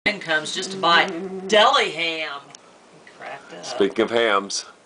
comes just to buy deli ham. Cracked up. Speaking of hams.